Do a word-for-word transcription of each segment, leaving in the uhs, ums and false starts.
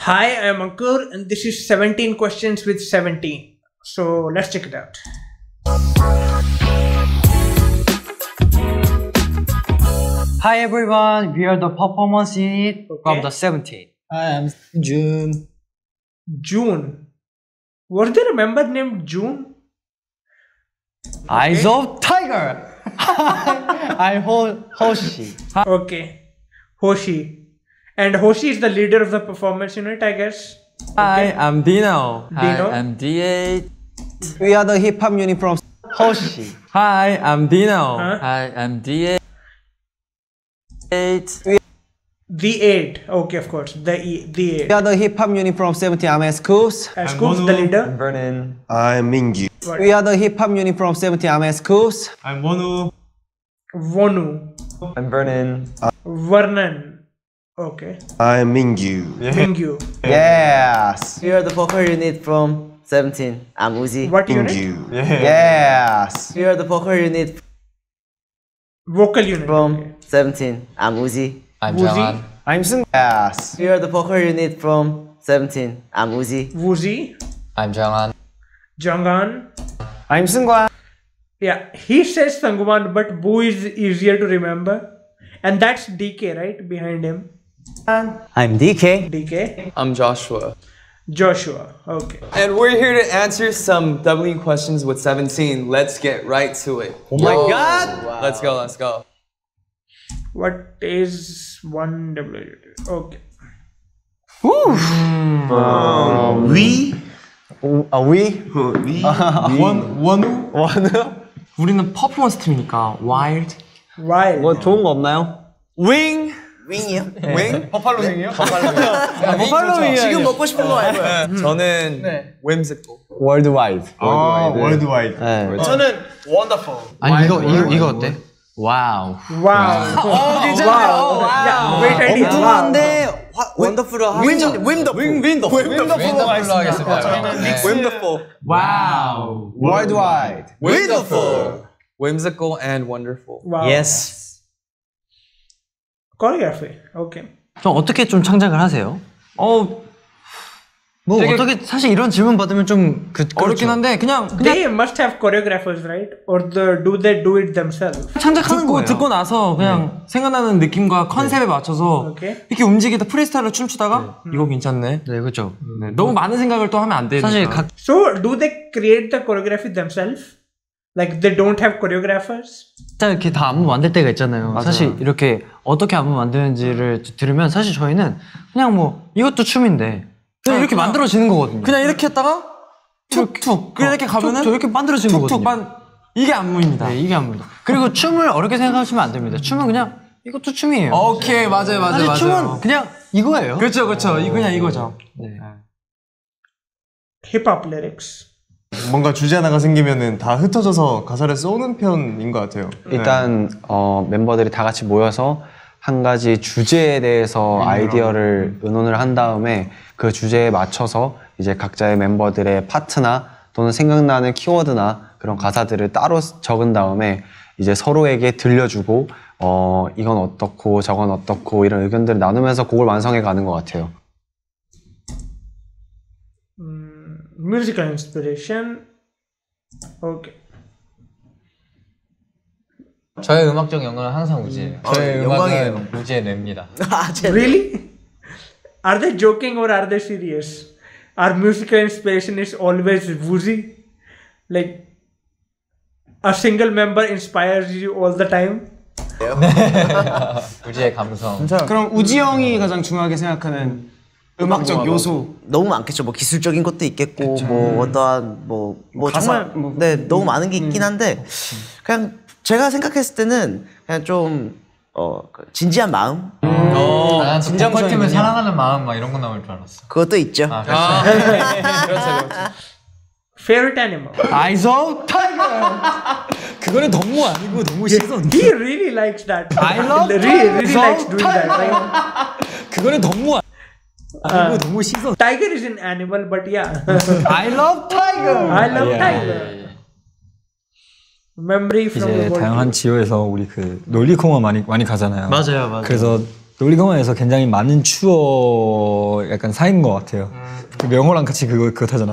Hi, I am Ankur and this is seventeen questions with seventeen. So let's check it out. Hi everyone, we are the performance unit okay. from the seventeen. Hi, I'm June. June. Was there a member named June? Okay. Eyes of Tiger! I'm Ho Hoshi. Okay. Hoshi. And Hoshi is the leader of the performance unit, I guess. Okay. Hi, I'm Dino. Dino. Hi, I'm D eight. We are the hip hop unit from Hoshi. Hi, I'm Dino. Huh? Hi, I'm D eight. The eight. Okay, of course. The e the eight. We are the hip hop unit from seventeen. I'm Escoops. Escoops, the leader. I'm Vernon. I'm Mingyu. What? We are the hip hop unit from seventeen. I'm Escoops. I'm Wonu. Wonu. I'm Vernon. Vernon. Okay. I'm Mingyu. Mingyu. Yes. We are the vocal unit from seventeen. I'm Uzi. What unit? Mingyu. Yes. We are the vocal unit Vocal unit. from Okay. seventeen. I'm Uzi. I'm Woozy. Jalan. I'm Sung. Yes. We are the vocal unit from seventeen. I'm Uzi. Woozy. I'm Jalan. Jangan. I'm Sungwan. Yeah, he says Sangwan, but Boo is easier to remember. And that's D K, right? Behind him. I'm D K. D K. I'm Joshua. Joshua. Okay. And we're here to answer some doubling questions with seventeen. Let's get right to it. Oh my God. Wow. Let's go, let's go. What is one W? Okay. Um, we? 아, we? we? 원, 원우? 원우? 우리는 퍼포먼스 팀이니까 Wild. Wild. 뭐 좋은 거 없나요? Wing. 윙이요? 윙? 버팔로 윙이요? 버팔로 윙이요. 지금 먹고 싶은 거 말고요. 저는 whimsical. 월드와이드. 아, 월드와이드. 네. 저는 wonderful. 아니 이거 이거 이거 어때? 와우. Wow. 어, 괜찮아요. Yeah, great idea. 엉뚱한데 원더풀을 하는 윈더풀. 윈더풀. 윈더풀로 하겠습니다. Wonderful. 와우. 월드와이드. Wonderful. Whimsical and wonderful. Wow. Yes. Choreography. Okay. 좀 어떻게 좀 창작을 하세요? 어, 뭐 어떻게 사실 이런 질문 받으면 좀 그, 어렵긴 한데 그냥 그냥 They must have choreographers, right? Or the, do they do it themselves? 창작하는 듣고, 거예요. 듣고 나서 그냥 네. 생각나는 느낌과 컨셉에 네. 맞춰서 okay. 이렇게 움직이다 프리스타일로 춤추다가 네. 이거 괜찮네. 네, 그렇죠. 네, 너무 많은 생각을 또 하면 안 되니까. 사실 각... So do they create the choreography themselves? Like they don't have choreographers? 진짜 이렇게 다 안무 만들 때가 있잖아요. 맞아요. 사실 이렇게 어떻게 안무 만드는지를 들으면 사실 저희는 그냥 뭐 이것도 춤인데 그냥 이렇게 그냥, 만들어지는 거거든요. 그냥 이렇게 했다가 툭툭 그냥 이렇게 가면은 툭툭 이렇게 만들어지는 거거든요. 만, 이게 안무입니다. 네, 이게 안무입니다. 그리고 춤을 어렵게 생각하시면 안 됩니다. 춤은 그냥 이것도 춤이에요. 오케이, 맞아요, 맞아요, 사실 맞아요. 춤은 그냥 이거예요. 그렇죠, 그렇죠. 이 그냥 이거죠. 네. Hip-hop lyrics. 뭔가 주제 하나가 생기면은 다 흩어져서 가사를 써오는 편인 것 같아요. 일단 어, 멤버들이 다 같이 모여서 한 가지 주제에 대해서 아이디어를 의논을 한 다음에 그 주제에 맞춰서 이제 각자의 멤버들의 파트나 또는 생각나는 키워드나 그런 가사들을 따로 적은 다음에 이제 서로에게 들려주고 어, 이건 어떻고 저건 어떻고 이런 의견들을 나누면서 곡을 완성해 가는 것 같아요. Mm, musical inspiration. Okay. 저의 음악적 영광은 항상 우지예요. 음. 저의 어, 음악은 영광이에요. 우지의 뇌입니다. 아, Really? Are they joking or are they serious? Our musical inspiration is always woozy? Like a single member inspires you all the time? 우지의 감성. 그럼 우지 형이 가장 중요하게 생각하는 음악적 요소 너무 많겠죠. 뭐 기술적인 것도 있겠고, 그쵸. 뭐 어떠한 뭐, 뭐 정말 뭐, 네 너무 많은 게 음. 있긴 한데 그냥 제가 생각했을 때는 그냥 좀 어, 진지한 마음. 음. 어, 난 진짜 퀄팀을 사랑하는 마음 막 이런 거 나올 줄 알았어. 그것도 있죠. 아, 아, 그렇죠, 그렇죠. Favorite animal. Eyes of Tiger. 그거는 너무 아니고 너무 시선. He really likes that. I love really, really likes doing that, right? 그거는 너무 아니고 너무 시선. Tiger is an animal, but yeah. I love Tiger. I love Tiger. Memory from the 이제 world. 다양한 지역에서 우리 그 놀이공원 많이 많이 가잖아요. 맞아요, 맞아요. 그래서 놀이공원에서 굉장히 많은 추억 약간 쌓인 것 같아요. 그 명호랑 같이 그거 그거 타잖아.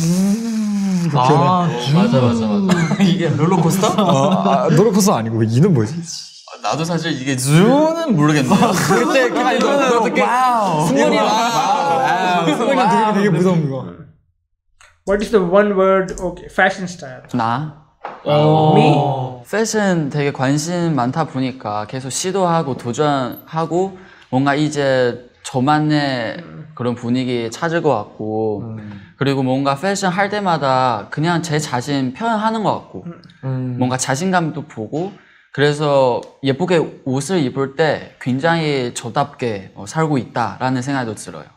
아, 맞아 맞아 맞아. 이게 롤러코스터? 어, 아, 롤러코스터 아니고 이는 뭐지? 나도 사실 이게 즈는 모르겠네요. 그때 그때 이거는 어떻게? 와우. 승관이 와우. 승관이 되게 되게 무서운 거. What is the one word? Okay, fashion style. 나? Me? 패션 되게 관심 많다 보니까 계속 시도하고 도전하고 뭔가 이제 저만의 그런 분위기 찾을 것 같고 음. 그리고 뭔가 패션 할 때마다 그냥 제 자신 표현하는 것 같고 음. 뭔가 자신감도 보고 그래서 예쁘게 옷을 입을 때 굉장히 저답게 어, 살고 있다라는 생각도 들어요.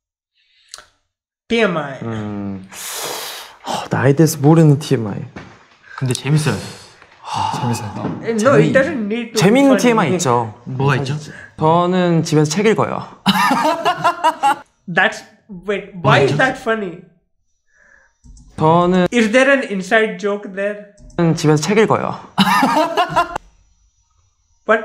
티엠아이. 음, 어, 나에 대해서 모르는 티엠아이. 근데 재밌어요. 재밌어요. No, it doesn't need to. 재밌는 티엠아이 있죠. 뭐가 있죠? 저는 집에서 책 읽어요. That's wait. Why is that funny? 저는 Is there an inside joke there? 집에서 책 읽어요. But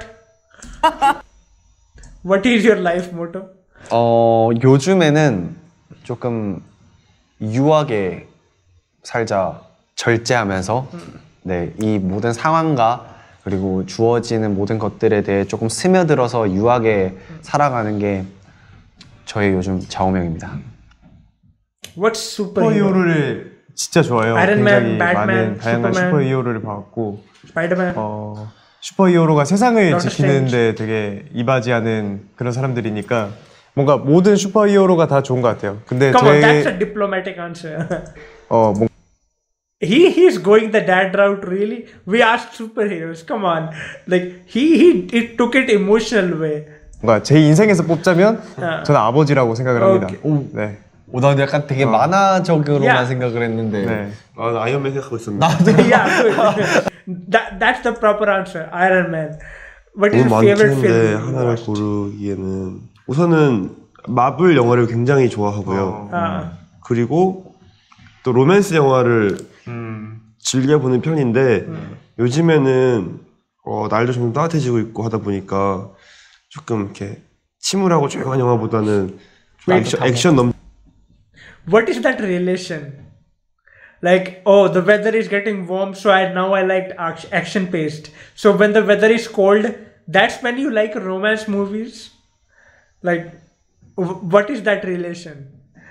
what is your life motto? 어 요즘에는 조금 유하게 살자 절제하면서 네, 이 모든 상황과 그리고 주어지는 모든 것들에 대해 조금 스며들어서 유하게 살아가는 게 저의 요즘 좌우명입니다. What's superhero? 슈퍼히어로를 진짜 좋아해요. 아이언맨, 굉장히 배트맨, 많은 다양한 슈퍼맨. 슈퍼히어로를 봤고 Spider-Man. 어, 슈퍼히어로가 세상을 Doctor 지키는데 되게 이바지하는 그런 사람들이니까 뭔가 모든 슈퍼히어로가 다 좋은 것 같아요. 근데 Come on, 제 that's a diplomatic answer. 어, 뭔 he he's going the dad route. Really? We asked superheroes. Come on, like he he it took it emotional way. 뭔가 제 인생에서 뽑자면 아. 저는 아버지라고 생각을 합니다. 오케이. 네. 오, 나 약간 되게 만화적으로만 야. 생각을 했는데. 네. 아, 나 아이언맨 생각하고 있었는데. Yeah, good. that that's the proper answer. Iron Man. What is 너무 your favorite 많긴데 film? 하나를 고르기에는 우선은 마블 영화를 굉장히 좋아하고요. 아. 그리고 또 로맨스 영화를 음. 즐겨보는 편인데 요즘에는 어, 날도 좀 따뜻해지고 있고 하다 보니까 조금 이렇게 침울하고 조용한 영화보다는 좀 액션, 액션 넘 What is that relation? Like, oh, the weather is getting warm, so I now I like action paced. So when the weather is cold, that's when you like romance movies. Like, what is that relation?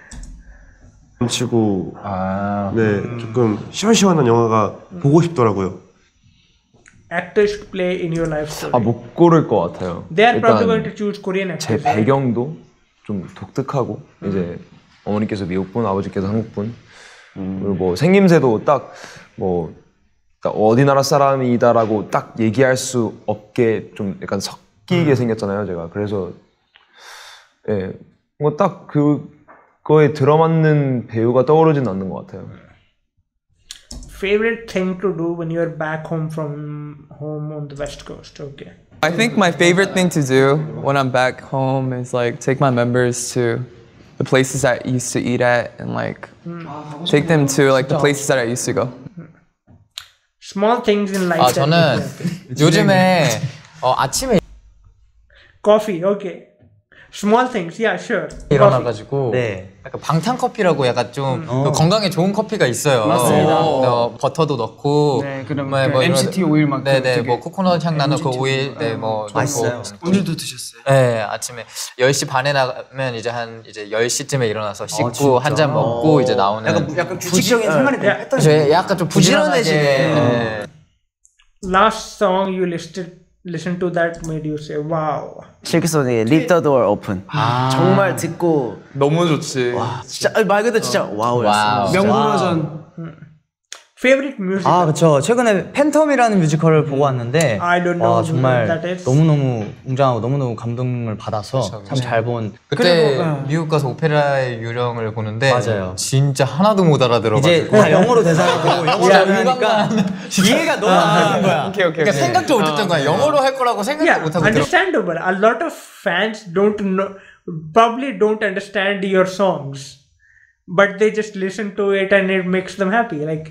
치고 아, 네 조금 시원시원한 영화가 보고 싶더라고요. Actors to play in your life story. 아, 못 고를 것 같아요. They are probably 일단 going to choose Korean 제 actors. right? 배경도 좀 독특하고 이제 어머니께서 미국분, 아버지께서 한국분 그리고 뭐 생김새도 딱 뭐 어디 나라 사람이다라고 딱 얘기할 수 없게 좀 약간 섞이게 생겼잖아요, 제가. 그래서 예, 뭐 딱 그거에 들어맞는 배우가 떠오르진 않는 것 같아요. Favorite thing to do when you're back home from home on the West Coast? Okay. I think my favorite thing to do when I'm back home is like take my members to the places I used to eat at and like take them to like the places that I used to go. Small things in life. 아 that 저는 make you 요즘에 어, 아침에 coffee. Okay. Small things. Yeah, sure. 일어나가지고 네. 약간 방탄 커피라고 약간 좀 음. 그 건강에 좋은 커피가 있어요. 맞습니다. 어, 버터도 넣고, 네, 그럼 뭐, 그 뭐 이런- 엠시티 오일 막 네네, 되게 뭐 코코넛 향 나는 그 엠시티 오일, 네, 뭐 맛있어요. 뭐, 오늘도 드셨어요? 네, 아침에 열 시 반에 나가면 이제 한 이제 열 시쯤에 일어나서 씻고 진짜? 한 잔 먹고 이제 나오는. 약간 약간 규칙적인 생활이 Yeah. 했던 저 약간 좀 부지런하게. 부지런해지네. 네. Last song you listed, listen to that made you say, wow. 실크소닉의 Leave the Door Open. 정말 듣고 너무 좋지. 와 진짜 아니, 말 그대로 진짜 와우였어요. 와우. 진짜. 명불허전. Favorite music? 아 그렇죠. 최근에 팬텀이라는 뮤지컬을 보고 왔는데 I don't know 아, 정말 what that is. 너무너무 웅장하고 너무너무 감동을 받아서 참 잘 본. 그때 그리고, 미국 가서 오페라의 유령을 보는데 맞아요. 진짜 하나도 못 알아들어가지고 이제 다 영어로 대사하고 영어로 하니까 이해가 너무 안 되는 거야. 오케이, 오케이, 그러니까 생각도 못했던 거야. 영어로 할 거라고 생각도 Yeah, 못하고 들어. understandable. A lot of fans don't know, probably don't understand your songs, but they just listen to it and it makes them happy. Like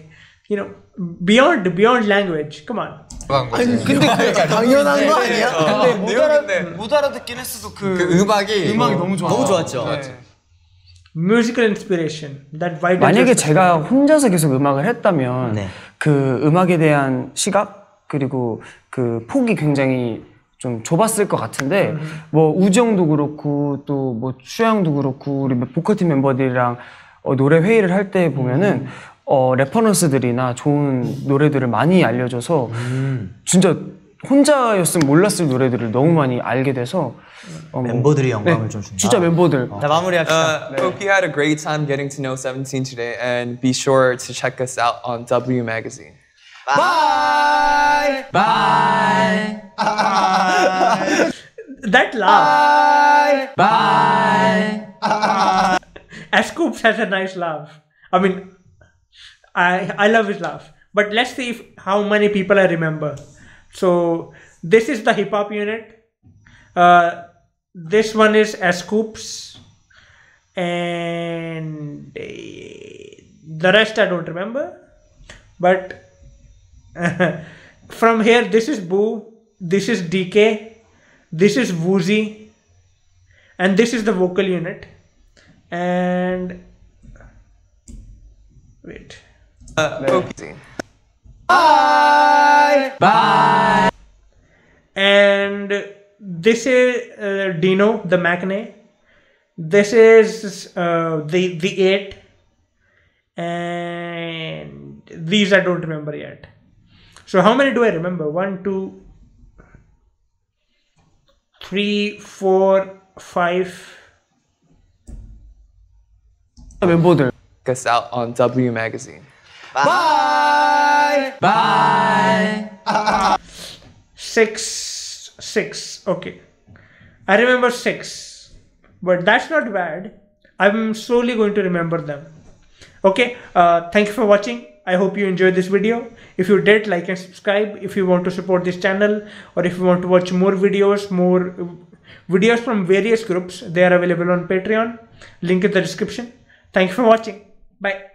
you know, beyond beyond language. Come on. 아니 근데 그게 당연한 거 아니야? 근데 못 알아 못 알아듣긴 했어도 그, 그 음악이 음악이 너무 좋아. 너무 좋았죠. 네. Musical inspiration. That vital. 만약에 제가 혼자서 계속 음악을 했다면 네. 그 음악에 대한 시각 그리고 그 폭이 굉장히 좀 좁았을 것 같은데 음. 뭐 우정도 그렇고 또 뭐 추양도 그렇고 우리 보컬팀 멤버들이랑 어, 노래 회의를 할 때 보면은 어, 레퍼런스들이나 좋은 노래들을 많이 알려줘서 음. 진짜 혼자였으면 몰랐을 노래들을 너무 많이 알게 돼서 어, 멤버들이 영감을 네, 좀 준다. 진짜 멤버들. 자 마무리합시다. Uh, Hope you had a great time getting to know seventeen today, and be sure to check us out on W Magazine. Bye. Bye. That laugh. Bye. Scoops has a nice laugh. I mean, I I love his laugh. But let's see if, how many people I remember. So this is the hip hop unit. Uh, this one is Scoops, and uh, the rest I don't remember. But from here, this is Boo. This is D K. This is Woozy, and this is the vocal unit. And wait. Uh, Bye. Bye. And this is uh, Dino, the Macne. This is uh, the the eight, and these I don't remember yet. So how many do I remember? One, two, three, four, five. 멤버들. Check us out on W Magazine. Bye. Bye. Six, six. Okay, I remember six, but that's not bad. I'm slowly going to remember them. Okay. Uh, thank you for watching. I hope you enjoyed this video. If you did, like and subscribe. If you want to support this channel, or if you want to watch more videos, more uh, videos from various groups, they are available on Patreon. Link in the description. Thank you for watching. Bye.